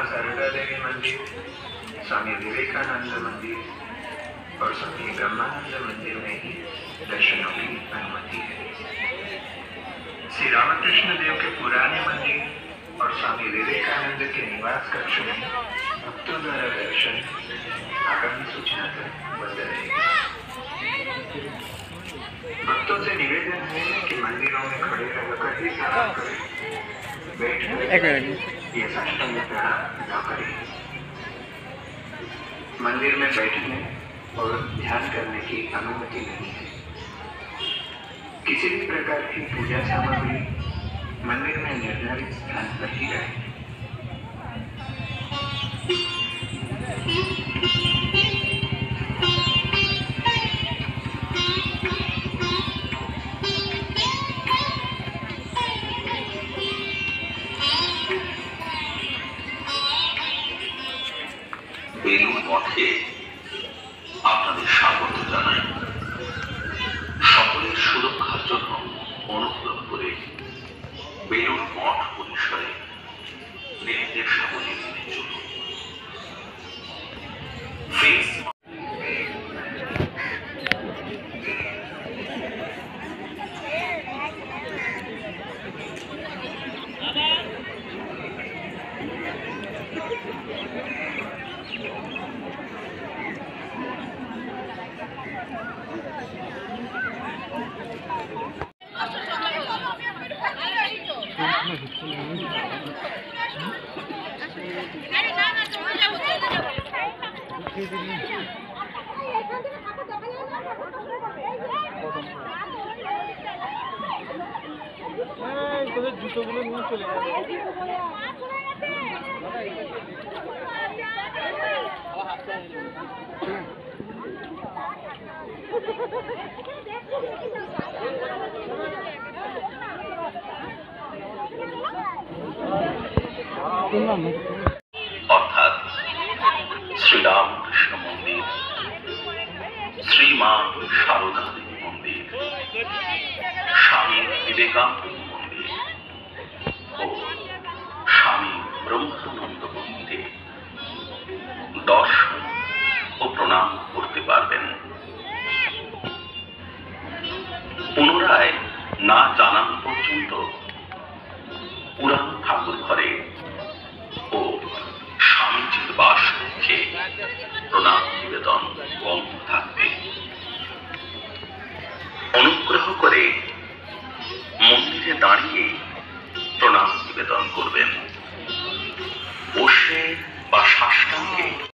शारदा देवी मंदिर, स्वामी विवेकानंद मंदिर और स्वामी ब्रह्मानंद मंदिर में ही दर्शनों की अनुमति है। श्री रामकृष्ण देव के पुराने मंदिर और स्वामी विवेकानंद के निवास कक्ष में भक्तों द्वारा दर्शन आगामी सूचना तक बंद रहेगा। भक्तों से निवेदन है कि मंदिरों में खड़े रहकर ही प्रणाम करें, बैठकर ये साष्टांग प्रणाम न करें। मंदिर में बैठने और ध्यान करने की अनुमति नहीं है। किसी भी प्रकार की पूजा सामग्री मंदिर में निर्धारित स्थान पर ही रहे। বেলুড় মঠে আপনাদের স্বাগত জানাই। সকলের সুরক্ষার জন্য অনুগ্রহ করে বেলুড় মঠ পরিসরে নির্দেশাবলী মেনে চলুন। জুতোগুলো নিয়ে চলে যাবে। অর্থাৎ শ্রীরামকৃষ্ণ মন্দির, শ্রীমা শারদা দেবী মন্দির, স্বামী বিবেকানন্দ মন্দির ও স্বামী ব্রহ্মানন্দ মন্দিরে দর্শন ও প্রণাম করতে পারবেন। পুনরায় না জানান পর্যন্ত